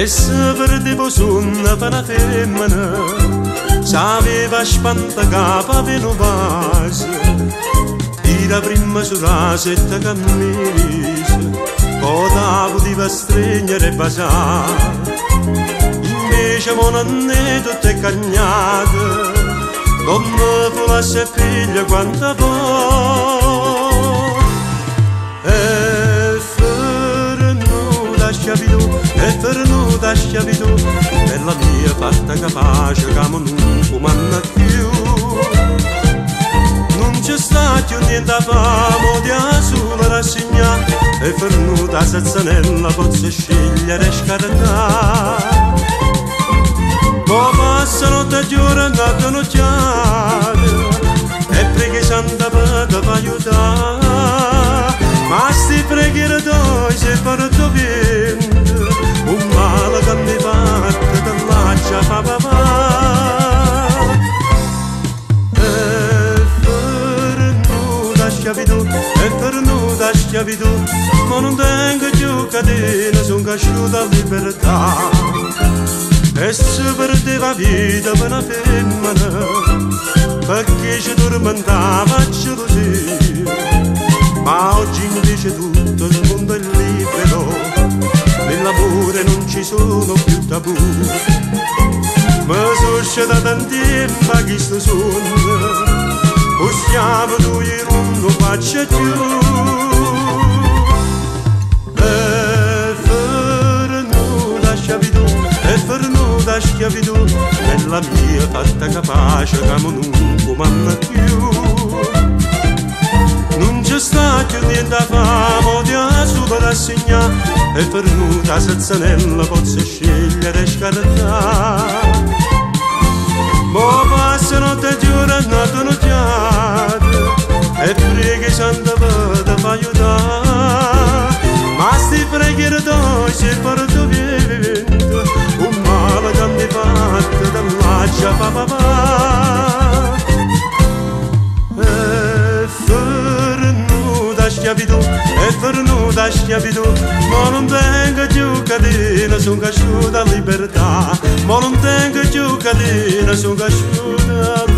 e se perdevo su una femmina, s'aveva spantacapa per un vaso, la prima sulla setta cammise, cosa poteva stringere e basare. Invece mon anne tutte cagnate, come fosse figlia quanta può. E fernuta schiavitù, e fernuta schiavitù, bella mia fatta capace che non fumanna più. Non c'è stato niente a famo di solo rassegnare, e fernuta sezzanella posso scegliere e scartare. Ma passa notte e giornata nocciate, e preghi santa per te aiutare. Ma sti preghiere toi se per tuo vento, un male che mi parte dall'accia papà. E fernuta schiavitù, ma non tengo più catene, sono cresciuta a libertà. E se perdeva vita per una femmina, perché ci tormentava gelosia. Ma oggi invece tutto il mondo è libero, nell'amore non ci sono più tabù. Ma succede da tanti tempo che sto sonno, possiamo due non lo faccia più. E fernuta schiavitù, e fernuta schiavitù, nella mia fatta capace che non comanda più. Non c'è stato niente a famo di solo rassegnare, e fernuta sezzanella posso scegliere e scartare. Ma passa notte e giornata nocciate, e preghi santa per te aiutare. Ma sti preghiere toi se per tuo vento, un male che mi parte dall'accia papà. E fernuta schiavitù, e fernuta schiavitù, ma non tengo più catena, sono cresciuta a libertà. Ma non tengo più catena, sono cresciuta a libertà.